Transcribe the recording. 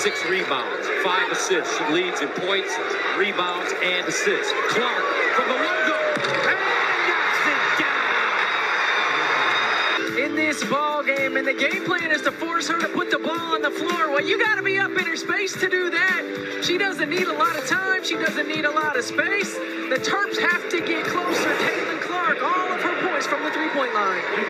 6 rebounds, 5 assists. She leads in points, rebounds, and assists. Clark from the one-go, and knocks it down. In this ball game, and the game plan is to force her to put the ball on the floor. Well, you got to be up in her space to do that. She doesn't need a lot of time. She doesn't need a lot of space. The Terps have to get closer. Caitlin Clark, all of her points from the three-point line.